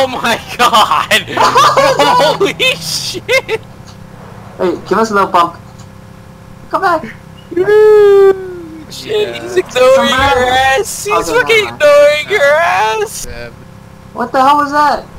Oh my god! Holy shit! Hey, give us a little bump. Come back. Shit, he's ignoring your ass! He's Okay, fucking never mind. ignoring your ass! What the hell was that?